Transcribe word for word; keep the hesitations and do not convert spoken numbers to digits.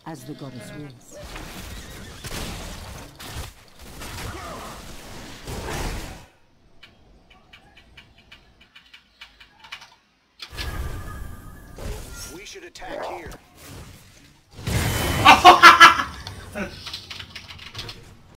As the goddess wills. We should attack here.